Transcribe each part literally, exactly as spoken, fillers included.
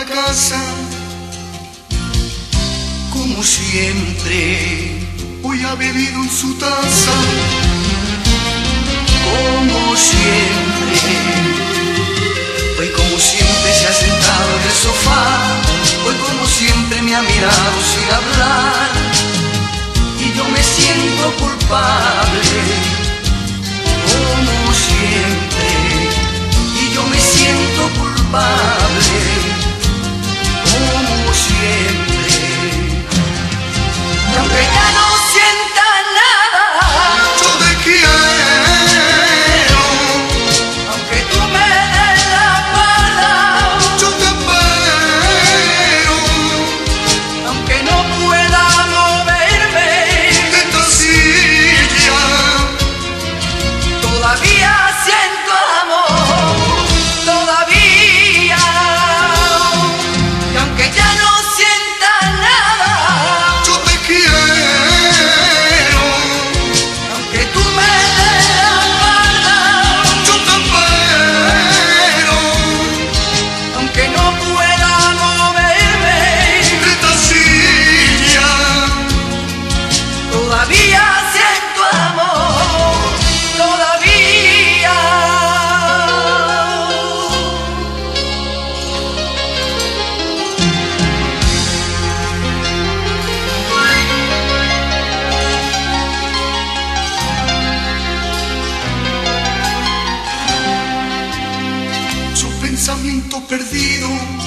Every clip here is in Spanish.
la casa, como siempre, hoy ha bebido en su taza, como siempre, hoy como siempre se ha sentado en el sofá, hoy como siempre me ha mirado sin hablar, y yo me siento culpable, como siempre, y yo me siento culpable, como siempre. Y aunque ya no sienta nada, yo te quiero. Aunque tú me des la espalda, yo te espero. Aunque no pueda moverme de esta silla, todavía siento amor, todavía. Y aunque ya no sienta nada, yo te quiero. Aunque tú me des la espalda, yo te espero. Aunque no pueda moverme de esta silla, todavía siento amor, todavía. Su pensamiento perdido,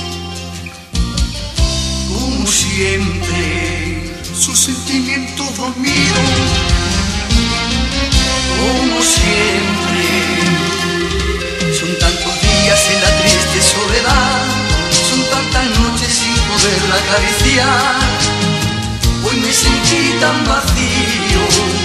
como siempre, sus sentimientos dormidos, como siempre. Son tantos días en la triste soledad, son tantas noches sin poderla acariciar. Hoy me sentí tan vacío,